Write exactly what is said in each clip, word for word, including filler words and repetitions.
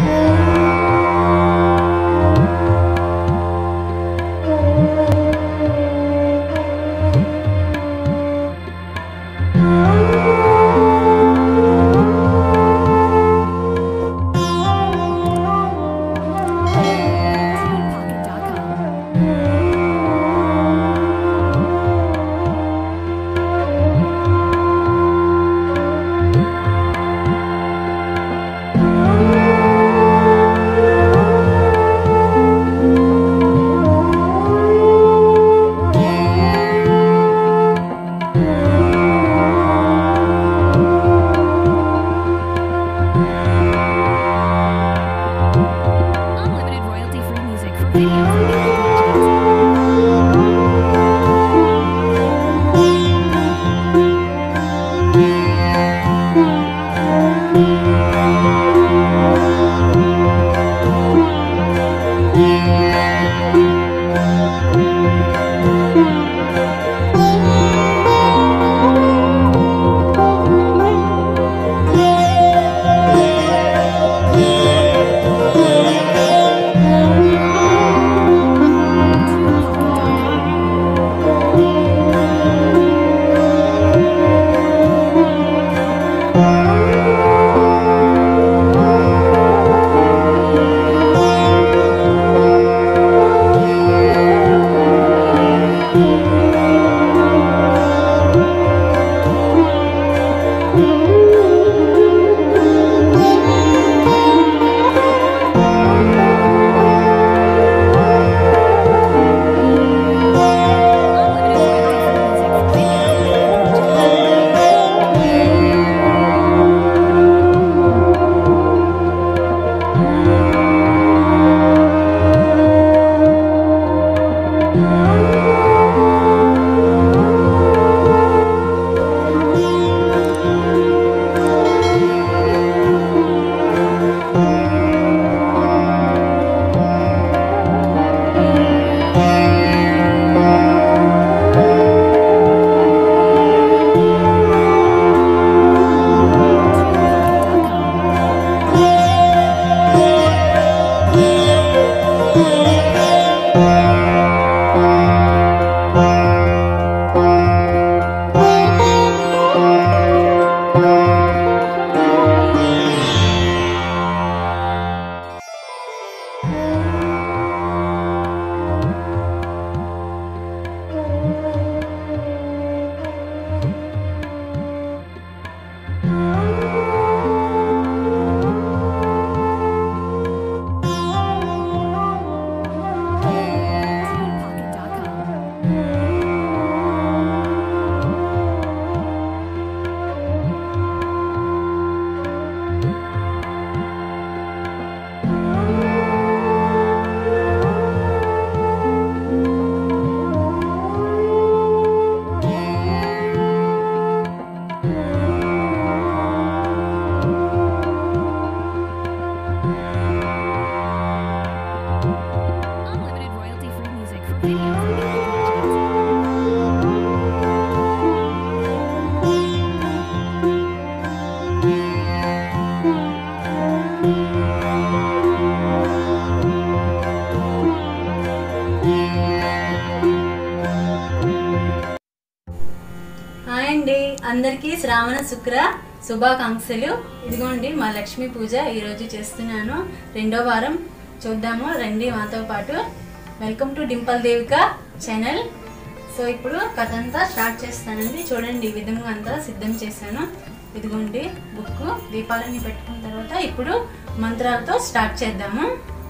అందరికీ శ్రావణ శుక్ర శుభాకాంక్షలు. ఇదిగోండి మా లక్ష్మీ పూజ ఈరోజు చేస్తున్నాను. రెండో వారం చూద్దాము, రండి మాతో పాటు. Welcome to Dimple Devika channel. So ఇప్పుడు కథ అంతా స్టార్ట్ చేస్తానండి. చూడండి ఈ విధంగా అంతా సిద్ధం చేశాను. ఇదిగోండి బుక్, దీపాలన్నీ పెట్టుకున్న తర్వాత ఇప్పుడు మంత్రాలతో స్టార్ట్ చేద్దాము.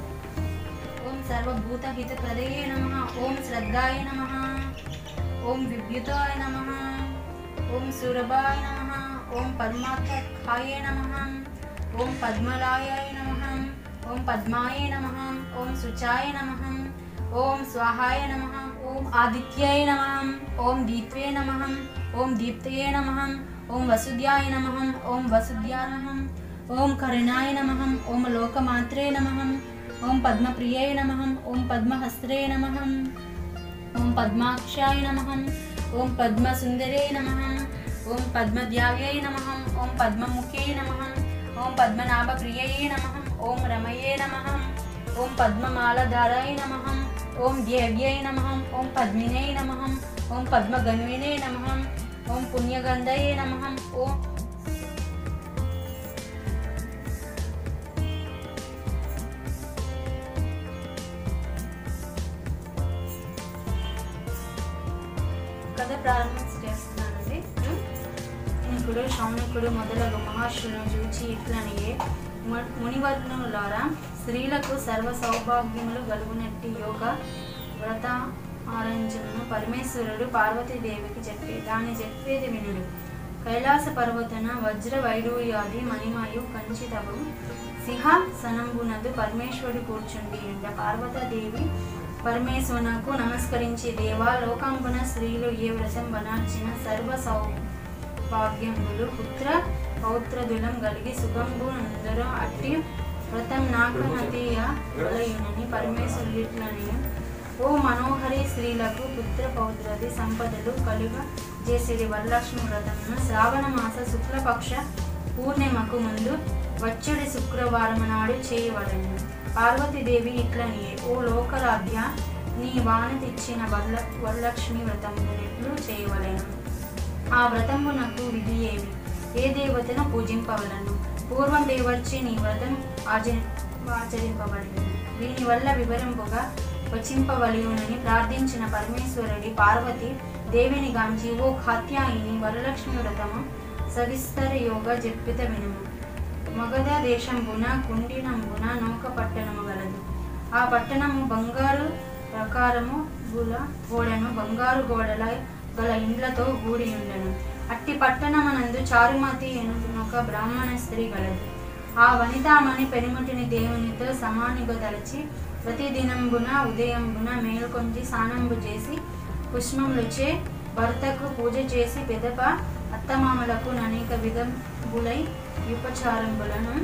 ఓం సర్వభూత హిత ప్రదయే నమః, ఓం శ్రద్ధాయ నమః, ఓం విద్యుతాయ నమః, ఓం సూరభాయ నమః, ఓం పరమాత్మకాయ నమః, ఓం పద్మలాయాయ నమః, ఓం పద్మాయ నమః, ఓం శుచాయ నమః, ఓం స్వాహాయ నమః, ఓం ఆదిత్యాయ నమః, ఓం దీప్వే నమః, ఓం దీప్తయే నమః, ఓం వసుద్యాయ నమః, ఓం వసుద్యాయ నమః, ఓం కరుణాయ నమః, ఓం లోకమాత్రే నమః, ఓం పద్మప్రియాయ నమః, ఓం పద్మహస్త్రే నమః, ఓం పద్మాక్షాయ నమః, ఓం పద్మసుందరే నమః, ఓం పద్మద్యావై నమః, ఓం పద్మముఖే నమః, ఓం పద్మనాభ ప్రియయే నమః. ఓం రమయే నమః. ఓం పద్మమాలధారాయ నమః. ఓం దేవ్యై నమః. ఓం పద్మినే నమః. ఓం పద్మగన్వినే నమః. ఓం పుణ్యగంధయే నమః. ఓం కథ ప్రారంభం చేస్తున్నానండి. శౌనికుడు శౌనికుడు మొదలగు మహర్షులను చూచి ఇట్లనియే, మునివర్ణులారా, స్త్రీలకు సర్వ సౌభాగ్యములు గలుగునట్టి యోగ వ్రత ఆరంజమును పరమేశ్వరుడు పార్వతీదేవికి చెప్పే దాన్ని చెప్పేది వినుడు. కైలాస పర్వతన వజ్ర వైడూర్యాది మణిమయు కంచితవు సింహాసనంబునందు పరమేశ్వరుడు కూర్చుండి ఎండ పార్వతీదేవి పరమేశ్వరునకు నమస్కరించి, దేవా, లోకంబున స్త్రీలు ఏ వ్రతం వనార్చిన సర్వ సౌభాగ్యములు పుత్ర పౌత్రదులం కలిగి సుఖంబు అందరూ అట్టి వ్రతం నాకు నతీయ వలయునని పరమేశ్వరుడిట్లని, ఓ మనోహరి, స్త్రీలకు పుత్ర పౌత్రది సంపదలు కలుగ చేసేది వరలక్ష్మి వ్రతమును శ్రావణ మాస శుక్లపక్ష పూర్ణిమకు ముందు వచ్చడి శుక్రవారం నాడు చేయవలెను. పార్వతీదేవి ఇట్లనియే, ఓ లోకరాధ్య, నీ వానతిచ్చిన వరల వరలక్ష్మి వ్రతమునెట్లు చేయవలెను. ఆ వ్రతమునకు విధి ఏమి? ఏ దేవతను పూజింపవలను? పూర్వం దేవర్చి నీ వ్రతం ఆచరి ఆచరింపబడింది. దీనివల్ల వివరింపుగా వచింపవలయునని ప్రార్థించిన పరమేశ్వరుడి పార్వతి దేవిని గాంచి, ఓ కాత్యాయిని, వరలక్ష్మి వ్రతము సవిస్తర యోగ చెప్పిత వినుము. మగధ దేశంబున కుండినంబున నౌక పట్టణము గలదు. ఆ పట్టణము బంగారు ప్రకారము గుల గోడను బంగారు గోడల గల ఇండ్లతో గూడి ఉండను. అట్టి పట్టణమనందు చారుమతి ఎనుక బ్రాహ్మణ స్త్రీ గలదు. ఆ వనితామణి పెనుమటిని దేవునితో సమానిగా తలచి ప్రతిదినంబున ఉదయంబున మేలుకొంచి స్నానంబు చేసి పుష్పములచే భర్తకు పూజ చేసి పెదప అత్తమామలకు అనేక విధములై ఉపచారంబులను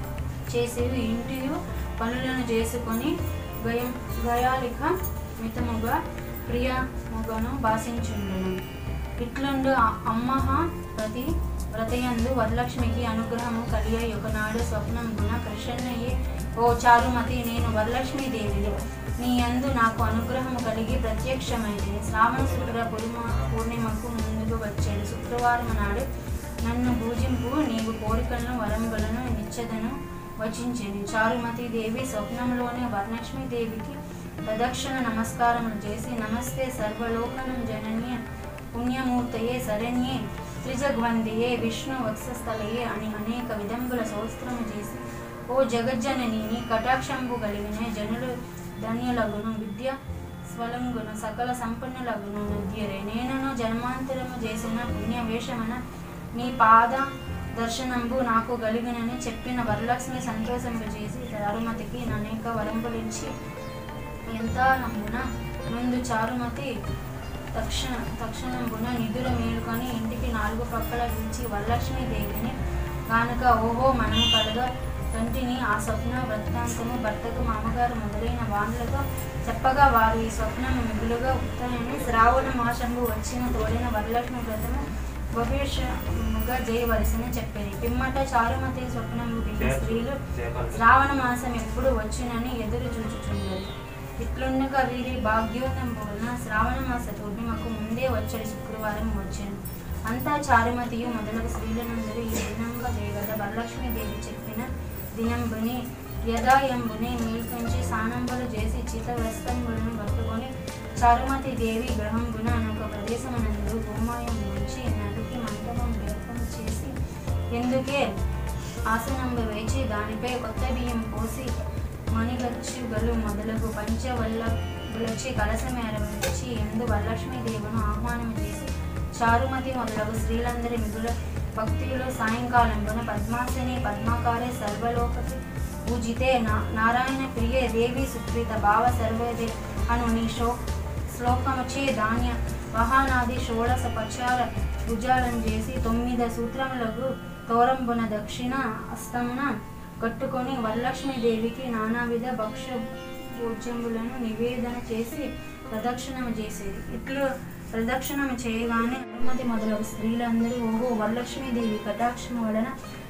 చేసి ఇంటి పనులను చేసుకొని గయం గయాలిక మితముగా ప్రియముగను భాషించుండును. ఇట్లుండు అమ్మహ ప్రతి వ్రతయందు వరలక్ష్మికి అనుగ్రహము కలిగే ఒకనాడు స్వప్నంబున ప్రసన్నయే, ఓ చారుమతి, నేను వరలక్ష్మీదేవిని, నీ యందు నాకు అనుగ్రహము కలిగి ప్రత్యక్షమైంది. శ్రావణ శుక్ర పూర్ణిమ పూర్ణిమకు ముందుకు వచ్చేది శుక్రవారం నాడు నన్ను పూజింపు, నీవు కోరికలను వరంబులను నిచ్చదను వచించింది. చారుమతి దేవి స్వప్నంలోనే వరలక్ష్మీదేవికి ప్రదక్షిణ నమస్కారములు చేసి, నమస్తే సర్వలోకనం జనన్య పుణ్యమూర్తయే శరణ్యే త్రిజగ్వందియే విష్ణు వత్సస్థలయే అని అనేక విధంబుల స్తోత్రము చేసి, ఓ జగజ్జనని, నీ కటాక్షంబు కలిగిన జనులు ధన్యులగును, విద్య స్వలంగును, సకల సంపన్నులగును నద్యరే. నేనును జన్మాంతరము చేసిన పుణ్యవేషమన నీ పాద దర్శనంబు నాకు కలిగినని చెప్పిన వరలక్ష్మి సంతోషంబు చేసి చారుమతికి అనేక వరంపులించి ఎంత నమ్మున ముందు చారుమతి తక్షణ తక్షణంబున నిధుల మేలుకొని ఇంటికి నాలుగు పక్కల పిలిచి వరలక్ష్మీదేవిని గానుక, ఓహో, మనము కలగా కంటిని ఆ స్వప్న వృత్తాంతము భర్తకు మామగారు మొదలైన వానులతో చెప్పగా, వారు ఈ స్వప్నము మిగులుగా ఉత్తరాన్ని శ్రావణ మాసంబు వచ్చిన తోడిన వరలక్ష్మి వ్రతము భవిష్యముగా చేయవలసిన చెప్పేది. పిమ్మట చారుమతి స్వప్నము విన్న స్త్రీలు శ్రావణ మాసం ఎప్పుడు వచ్చినని ఎదురు చూచుచున్నారు. ఇట్లుండగా వీరి భాగ్యోన్నంబు వలన శ్రావణ మాస పూర్ణిమకు ముందే వచ్చడి శుక్రవారం వచ్చాను. అంతా చారుమతియు మొదలగు స్త్రీలనందరూ ఈ దినంగా చేయగల వరలక్ష్మీదేవి చెప్పిన దినంబుని యథాయంబుని మేల్కొంచి స్నానంబులు చేసి చితవస్త్రములను పట్టుకొని చారుమతి దేవి గ్రహంబున ఒక ప్రదేశమునందు గోమాయం నుంచి నదికి మంటపం వేపము చేసి ఎందుకే ఆసనంబు వేచి దానిపై కొత్త బియ్యం పోసి మణిగచ్చుగలు మొదలగు పంచవల్లచి కలసమేరవచ్చి ఎందు వరలక్ష్మీదేవును ఆహ్వానం చేసి చారుమతి మొదలగు స్త్రీలందరి మిగుల భక్తులు సాయంకాలంబున పద్మాసని పద్మాకారే సర్వలోకకి పూజితే నా నారాయణ ప్రియ దేవి సుప్రీత భావ సర్వదే అను నీ శో శ్లోకముచే ధాన్య వహానాది షోడశ పచార భుజాలను చేసి తొమ్మిది సూత్రములకు తోరంబున దక్షిణ అస్తమున కట్టుకొని వరలక్ష్మీదేవికి నానావిధ భక్ష భోజ్యములను నివేదన చేసి ప్రదక్షిణము చేసేది. ఇట్లు ప్రదక్షిణము చేయగానే అనుమతి మొదలగు స్త్రీలందరూ, ఓహో, వరలక్ష్మీదేవి కటాక్షము వలన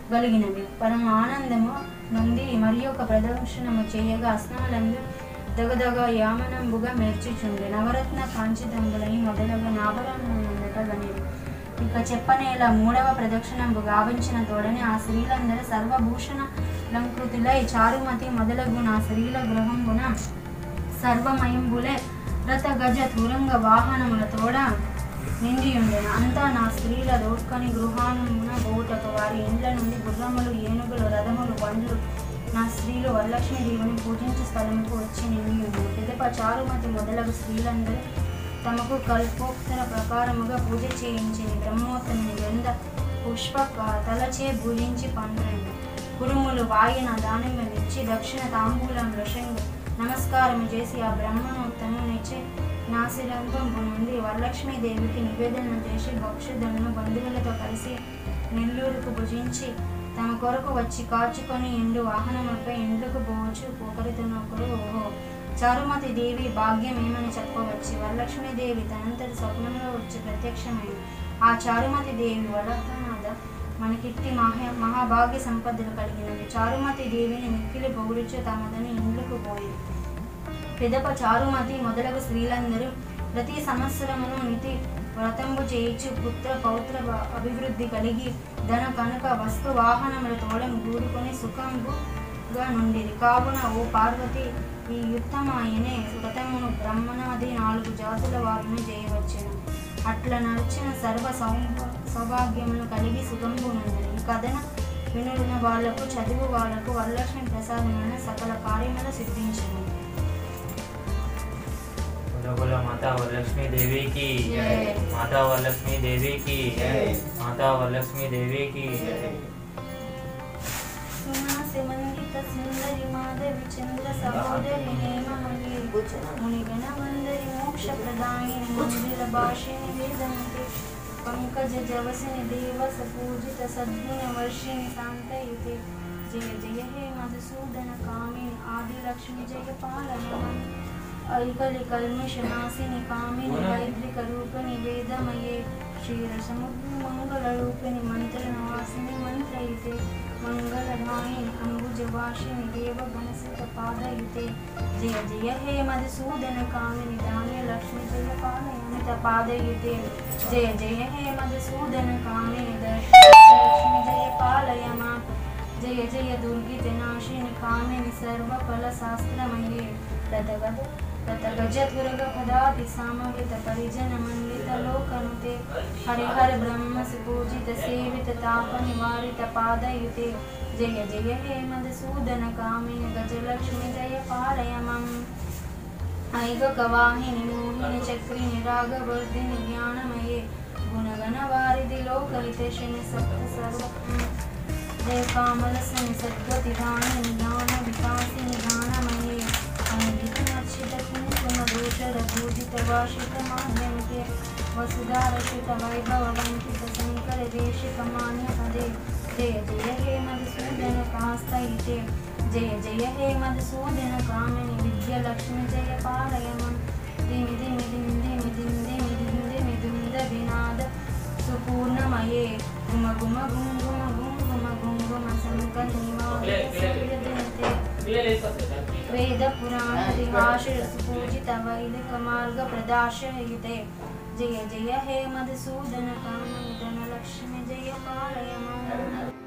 గలిగినవి. పరమ ఆనందము నుండి మరి ఒక ప్రదర్శనము చేయగా అస్నాలందు దగదగ యామనంబుగా మెర్చిచుండే నవరత్న కాంచితంబులై మొదలగు నాభరణముండటగనిది. ఇక చెప్పనేల మూడవ ప్రదక్షిణంబు గావించిన తోడని ఆ స్త్రీలందరూ సర్వభూషణ లంకృతులై చారుమతి మొదలగు నా స్త్రీల గృహంబున సర్వమయంబులే రథ గజ తురంగ వాహనముల తోడ నిండియుండెను. అంతా నా స్త్రీల దోడ్కొని గృహానమున బోటకు వారి ఇండ్ల నుండి గుర్రములు, ఏనుగులు, రథములు, బండ్లు నా స్త్రీలు వరలక్ష్మీదేవిని పూజించే స్థలముకు వచ్చి నిండియుండెను. పిదప చారుమతి మొదలగు స్త్రీలందరూ తమకు కల్పోక్తర ప్రకారముగా పూజ చేయించింది. బ్రహ్మోత్తముని గంధ పుష్ప తలచే పూజించి పన్నెండు కురుములు వాయిన దానమిచ్చి దక్షిణ తాంబూలం రషంగు నమస్కారం చేసి ఆ బ్రహ్మణోత్తమునిచ్చే నాసిరంగంపు నుండి వరలక్ష్మీదేవికి నివేదన చేసి భక్షులను బంధువులతో కలిసి నెల్లూరుకు భుజించి తమ కొరకు వచ్చి కాచుకొని ఎండు వాహనములపై ఇండ్లకు పోవచ్చు ఒకరితోనొకరు. ఓహో, చారుమతి దేవి భాగ్యం ఏమని చెప్పవచ్చు. వరలక్ష్మీదేవి తనంతటి స్వప్నంలో వచ్చి ప్రత్యక్షమైంది. ఆ చారుమతి దేవి వరదనాథ మనకిట్టి మహా మహాభాగ్య సంపదలు కలిగినవి. చారుమతి దేవిని మిక్కిలి పొగుడుచు తమదని ఇండ్లకు పోయింది. పిదప చారుమతి మొదలగు స్త్రీలందరూ ప్రతి సంవత్సరమును నితి వ్రతంబు చేయించు పుత్ర పౌత్ర అభివృద్ధి కలిగి ధన కనుక వస్తు వాహనముల తోడం గూడుకొని సుఖంబుగా నుండిది. కావున ఓ పార్వతి, ఈ యుక్తమాయనే వ్రతమును బ్రహ్మణాది నాలుగు జాతుల వారిని చేయవచ్చును. అట్లా నడిచిన సర్వ సౌభ సౌభాగ్యమును కలిగి సుఖంబు నుండి ఈ కథన వినుడిన వాళ్లకు చదువు వాళ్లకు వరలక్ష్మి ప్రసాదమైన సకల కార్యములు సిద్ధించను. माता वरलक्ष्मी देवी की माता वरलक्ष्मी देवी की माता वरलक्ष्मी देवी की मंडित सुंदरी माधवी चंद्र सहोदरी हेममयी मुनिगण वंदरी मोक्ष प्रदायिनी मंदिर भाषिणी वेदन्ते पंकज जवसिनी देवस पूजित सद्गुण वर्षिणी शांतयुते जय जय हे मधुसूदन कामिनी आदि लक्ष्मी जय पालनम ऐकलि कल्मषनाशिनि कामिनि वैद्रिक रूपिणि वेदमये क्षीरसमुद्र मंगलरूपिणि मंत्रनवासिनि मंत्रयुते मंगलदायिनि अंबुजवासिनि देवगणसुत पादयुते जय जय हे मधुसूदन कामिनि धान्य लक्ष्मी जय पालयमित पादयुते जय जय हे मधुसूदन कामिनि लक्ष्मी जय पालय मां जय जय दुर्गित नाशिनि कामिनि सर्वफल शास्त्रमये तदगद ततगजतुरग पदाति सामवेत परिजन मंडित लोकनुते हरिहर ब्रह्म पूजित सेवित ताप निवारित पादयुते जय जय हे मधुसूदन कामिनि गजलक्ष्मी जय पालय मम ऐग गवाहिनि मोहिनि चक्रिनि रागवर्धिनि ज्ञानमये गुणगण वारिधि लोकहितैषिणि सप्त सर्व जय कामलसनि सद्गति दानिनि ज्ञान विकासिनि ज्ञानमये अनगित नर्चित कुंकुम दूषर पूजित वाषित माध्यमिके वसुधारचित वैभव वंकित शंकर देशिक मान्य पदे जय जय हे मधुसूदन कास्तयुते जय जय हे मधुसूदन कामिनि विद्यालक्ष्मी जय पालय मम दिमि दिमि दिमि दिमि दिमि दिमि दिमि दिमि दुंद विनाद सुपूर्णमये गुम गुम गुम गुम गुम गुम गुम गुम संकनिमादिते वेद पुराण दिवाशिर सुपूजित वैदिक मार्ग प्रदाशयुते जय जय हे मधुसूदन कामिनि धनलक्ष्मी जय पालय मम।